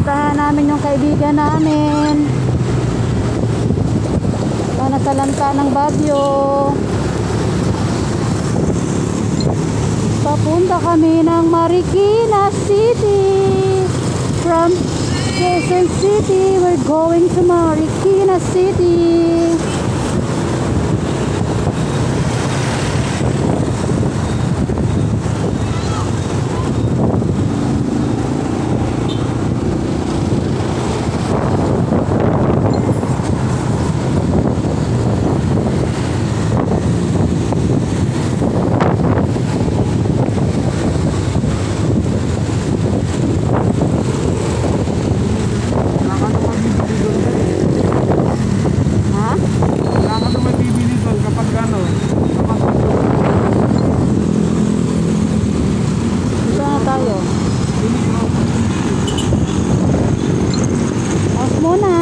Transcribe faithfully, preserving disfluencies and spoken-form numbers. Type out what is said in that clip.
Pupuntahan namin yung kaibigan namin na nasa lanta ng Baguio. Papunta kami ng Marikina City. From Quezon City, we're going to Marikina City. Muna.